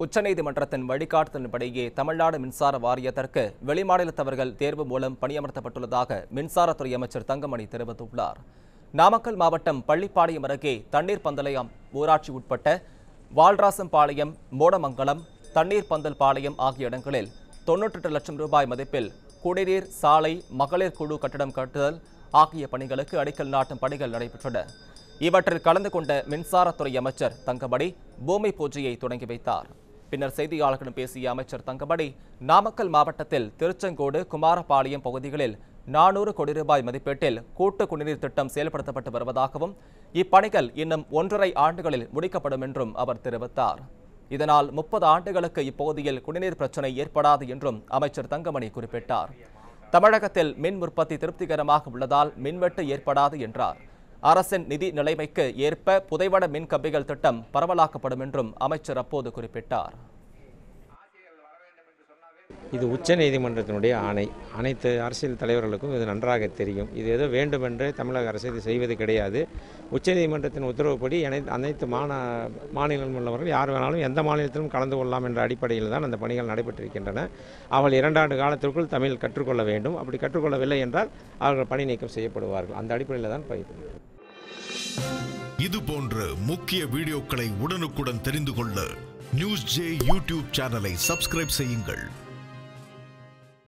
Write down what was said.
உச்சநீதிமன்றத்தின் வழிகாட்டுதலின்படியே தமிழ்நாடு மின்சார வாரியத்திற்கு வெளிமாநிலத்தவர்கள் தேர்வு மூலம் பணியமர்த்தப்பட்டுள்ளதாக மின்சாரத்துறை அமைச்சர் தங்கமணி தெரிவித்துள்ளார். நாமக்கல் மாவட்டம் பள்ளிப்பாளையம் அருகே தண்ணீர் பந்தலையம் ஊராட்சி உட்பட்ட வால்ராசம்பாளையம், மோடமங்கலம், தண்ணீர் பந்தல் பாளையம் ஆகிய இடங்களில் 98 லட்சம் ரூபாய் மதிப்பில் குடிநீர், சாலை, மகளிர் குழு கட்டடம் கட்டுதல் ஆகிய பணிகளுக்கு அடிக்கல் நாட்டும் பணிகள் நடைபெற்றன. இவற்றில் கலந்து கொண்ட மின்சாரத்துறை அமைச்சர் தங்கமணி பூமி பூஜையை தொடங்கி வைத்தார். பின்னர் செய்தியாளர்களிடம் பேசிய அமைச்சர் தங்கமணி, நாமக்கல் மாவட்டத்தில் திருச்செங்கோடு, குமாரபாளையம் பகுதிகளில் 400 கோடி ரூபாய் மதிப்பீட்டில் கூட்டு குடிநீர் திட்டம் செயல்படுத்தப்பட்டு வருவதாகவும் இப்பணிகள் இன்னும் 1.5 ஆண்டுகளில் முடிக்கப்படும் என்றும் அவர் தெரிவித்தார். இதனால் 30 ஆண்டுகளுக்கு இப்பகுதியில் குடிநீர் பிரச்சினை ஏற்படாது என்றும் அமைச்சர் தங்கமணி குறிப்பிட்டார். தமிழகத்தில் மின் உற்பத்தி திருப்திகரமாக உள்ளதால் மின்வெட்டு ஏற்படாது என்றார். அரசின் நிதி நிலைமைக்கு ஏற்ப புதைவட மின் கம்பிகள் திட்டம் பரவலாக்கப்படும் என்றும் அமைச்சர் அப்போது குறிப்பிட்டார். இது உச்சநீதிமன்றத்தினுடைய ஆணை. அனைத்து அரசியல் தலைவர்களுக்கும் இது நன்றாக தெரியும். இது ஏதோ வேண்டுமென்றே தமிழக அரசு இது செய்வது கிடையாது. உச்சநீதிமன்றத்தின் உத்தரவுப்படி அனைத்து மாநிலம் உள்ளவர்கள் யார் வேணாலும் எந்த மாநிலத்திலும் கலந்து கொள்ளலாம் என்ற அடிப்படையில் தான் அந்த பணிகள் நடைபெற்றிருக்கின்றன. அவள் 2 ஆண்டு காலத்திற்குள் தமிழ் கற்றுக்கொள்ள வேண்டும். அப்படி கற்றுக்கொள்ளவில்லை என்றால் அவர்கள் பணி நீக்கம் செய்யப்படுவார்கள். அந்த அடிப்படையில் தான் பயிற்சி. இது போன்ற முக்கிய வீடியோக்களை உடனுக்குடன் தெரிந்து கொள்ள நியூஸ் ஜே யூடியூப் சேனலை சப்ஸ்கிரைப் செய்யுங்கள்.